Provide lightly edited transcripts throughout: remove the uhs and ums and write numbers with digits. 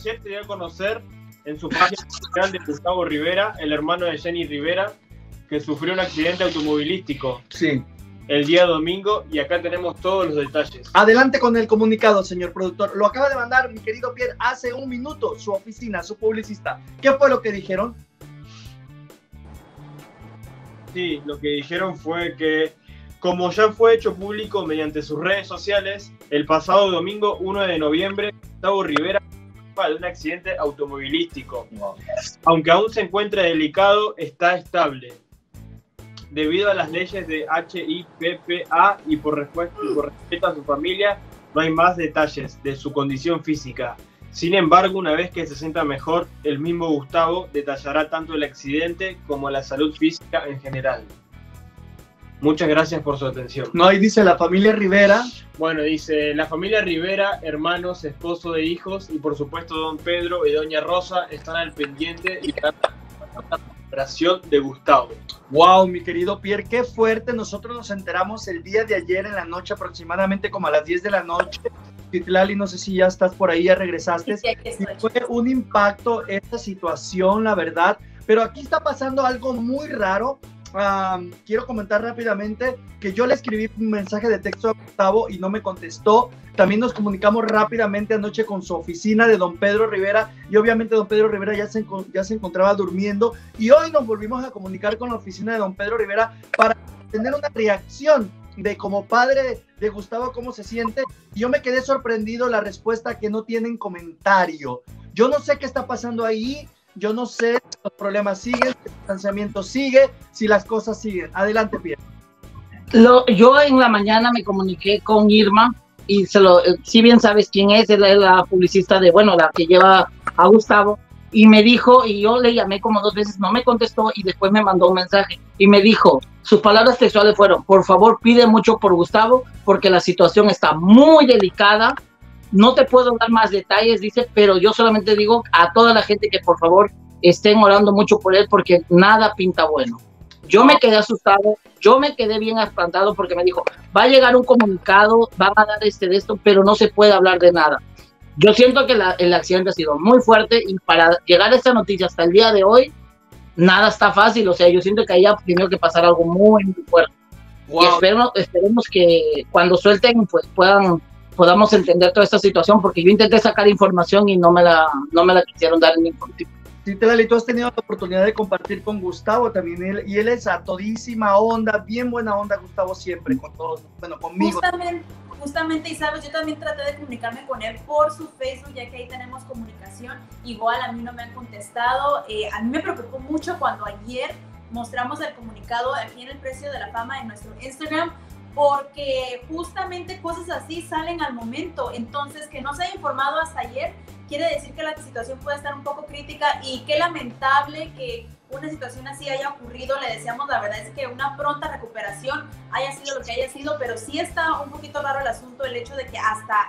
ayer se dio a conocer en su página oficial de Gustavo Rivera, el hermano de Jenny Rivera, que sufrió un accidente automovilístico. Sí. El día domingo, y acá tenemos todos los detalles. Adelante con el comunicado, señor productor. Lo acaba de mandar mi querido Pierre hace un minuto, su oficina, su publicista. ¿Qué fue lo que dijeron? Sí, lo que dijeron fue que, como ya fue hecho público mediante sus redes sociales, el pasado domingo 1 de noviembre, Gustavo Rivera fue de un accidente automovilístico. Aunque aún se encuentra delicado, está estable. Debido a las leyes de HIPPA y por respeto a su familia, no hay más detalles de su condición física. Sin embargo, una vez que se sienta mejor, el mismo Gustavo detallará tanto el accidente como la salud física en general. Muchas gracias por su atención. No, ahí dice la familia Rivera. Bueno, dice, la familia Rivera, hermanos, esposo de hijos y por supuesto don Pedro y doña Rosa están al pendiente y están la recuperación de Gustavo. Wow, mi querido Pierre, qué fuerte. Nosotros nos enteramos el día de ayer en la noche, aproximadamente como a las 10 de la noche. Citlali, no sé si ya estás por ahí, ya regresaste. Sí, aquí estoy. Fue un impacto esta situación, la verdad. Pero aquí está pasando algo muy raro. Quiero comentar rápidamente que yo le escribí un mensaje de texto a Gustavo y no me contestó. También nos comunicamos rápidamente anoche con su oficina de don Pedro Rivera y obviamente don Pedro Rivera ya se encontraba durmiendo y hoy nos volvimos a comunicar con la oficina de don Pedro Rivera para tener una reacción de como padre de Gustavo cómo se siente. Y yo me quedé sorprendido la respuesta que no tienen comentario. Yo no sé qué está pasando ahí. Yo no sé si los problemas siguen, si el distanciamiento sigue, si las cosas siguen. Adelante, Pierre. Yo en la mañana me comuniqué con Irma y si bien sabes quién es la publicista la que lleva a Gustavo, y me dijo, y yo le llamé como 2 veces, no me contestó y después me mandó un mensaje y me dijo, sus palabras textuales fueron, por favor pide mucho por Gustavo porque la situación está muy delicada. No te puedo dar más detalles, dice, pero yo solamente digo a toda la gente que por favor estén orando mucho por él porque nada pinta bueno. Yo me quedé asustado, yo me quedé bien espantado porque me dijo, va a llegar un comunicado, van a dar de esto, pero no se puede hablar de nada. Yo siento que el accidente ha sido muy fuerte y para llegar a esta noticia hasta el día de hoy, nada está fácil. O sea, yo siento que haya tenido que pasar algo muy, muy fuerte. Wow. Y esperemos que cuando suelten, pues podamos entender toda esta situación, porque yo intenté sacar información y no me la quisieron dar en ningún tipo. Sí, Telali, tú has tenido la oportunidad de compartir con Gustavo también, y él es a todísima onda, bien buena onda, Gustavo, siempre, con todos, bueno, conmigo. Justamente, y sabes, yo también traté de comunicarme con él por su Facebook, ya que ahí tenemos comunicación, igual a mí no me han contestado. A mí me preocupó mucho cuando ayer mostramos el comunicado aquí en el Precio de la Fama en nuestro Instagram, porque justamente cosas así salen al momento. Entonces, que no se haya informado hasta ayer quiere decir que la situación puede estar un poco crítica, y qué lamentable que una situación así haya ocurrido. Le deseamos, la verdad es que una pronta recuperación, haya sido lo que haya sido, pero sí está un poquito raro el asunto, el hecho de que hasta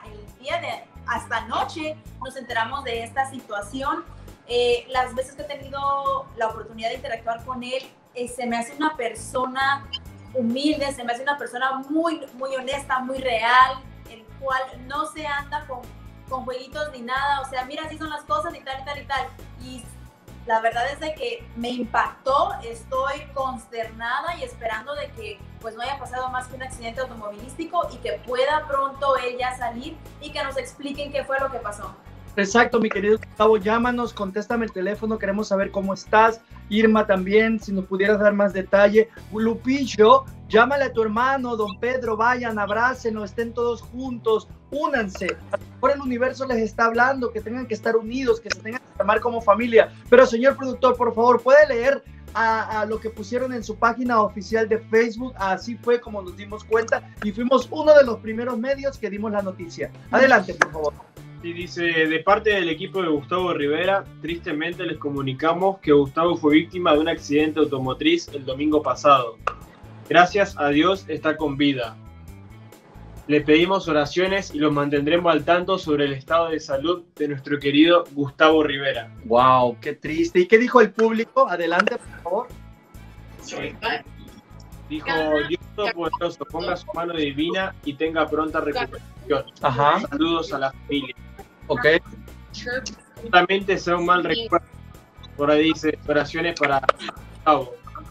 anoche nos enteramos de esta situación. Las veces que he tenido la oportunidad de interactuar con él, se me hace una persona humilde, se me hace una persona muy, muy honesta, muy real, el cual no se anda con jueguitos ni nada. O sea, mira, así son las cosas y tal y tal y tal. Y la verdad es de que me impactó, estoy consternada y esperando de que pues no haya pasado más que un accidente automovilístico y que pueda pronto él ya salir y que nos expliquen qué fue lo que pasó. Exacto, mi querido Gustavo, llámanos, contéstame el teléfono, queremos saber cómo estás. Irma también, si nos pudieras dar más detalle. Lupillo, llámale a tu hermano, don Pedro, vayan, abrácenlo, estén todos juntos, únanse. Ahora el universo les está hablando, que tengan que estar unidos, que se tengan que amar como familia. Pero señor productor, por favor, ¿puede leer a lo que pusieron en su página oficial de Facebook? Así fue como nos dimos cuenta y fuimos uno de los primeros medios que dimos la noticia. Adelante, por favor. Y dice, de parte del equipo de Gustavo Rivera, tristemente les comunicamos que Gustavo fue víctima de un accidente automotriz el domingo pasado. Gracias a Dios está con vida. Le pedimos oraciones y los mantendremos al tanto sobre el estado de salud de nuestro querido Gustavo Rivera. Wow, qué triste. ¿Y qué dijo el público? Adelante, por favor. Dijo, Dios Todopoderoso, ponga su mano divina y tenga pronta recuperación. Ajá. Saludos a la familia. Ok. solamente sea un mal recuerdo. Por ahí dice, oraciones para Gustavo.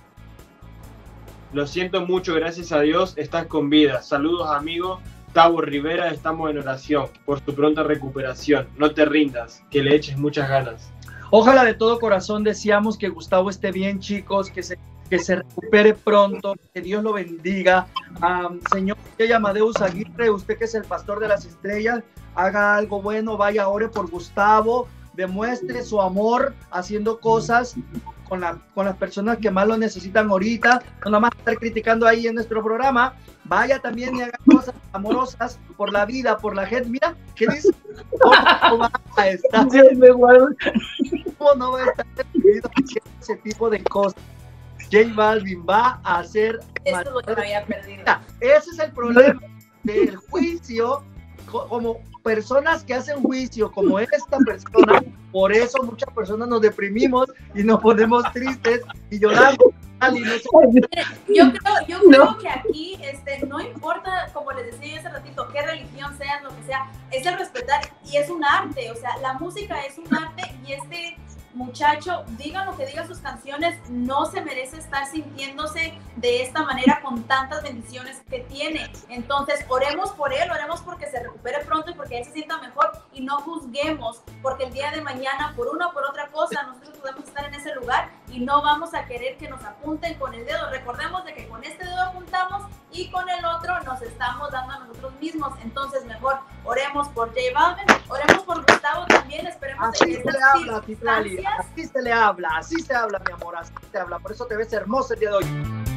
Lo siento mucho, gracias a Dios estás con vida. Saludos, amigo Tavo Rivera, estamos en oración por tu pronta recuperación. No te rindas, que le eches muchas ganas. Ojalá de todo corazón deseamos que Gustavo esté bien, chicos, que se recupere pronto, que Dios lo bendiga. Señor Amadeus Aguirre, usted que es el pastor de las estrellas, haga algo bueno, vaya, ore por Gustavo, demuestre su amor haciendo cosas con las personas que más lo necesitan ahorita, no nada más estar criticando ahí en nuestro programa. Vaya también y haga cosas amorosas por la vida, por la gente. Mira, ¿qué dice? ¿Cómo va a estar? ¿Cómo no va a estar permitido ese tipo de cosas? J Balvin va a hacer... Eso es lo que me había perdido. Ese es el problema del juicio, como personas que hacen juicio como esta persona, por eso muchas personas nos deprimimos y nos ponemos tristes y lloramos. Y no sé. Yo creo que aquí no importa, como les decía yo hace ratito, qué religión sean, lo que sea, es el respetar y es un arte, o sea, la música es un arte y este muchacho, diga lo que diga sus canciones, no se merece estar sintiéndose de esta manera con tantas bendiciones que tiene. Entonces, oremos por él, oremos porque se recupere pronto y porque él se sienta mejor y no juzguemos, porque el día de mañana, por una o por otra cosa, nosotros podemos estar en ese lugar y no vamos a querer que nos apunten con el dedo. Recordemos de que con este dedo apuntamos y con el otro nos estamos dando a nosotros mismos. Entonces, mejor oremos por J Balvin, oremos por Gustavo también, esperemos así de que se le habla, Titlali, así se le habla, mi amor, así se habla. Por eso te ves hermosa el día de hoy.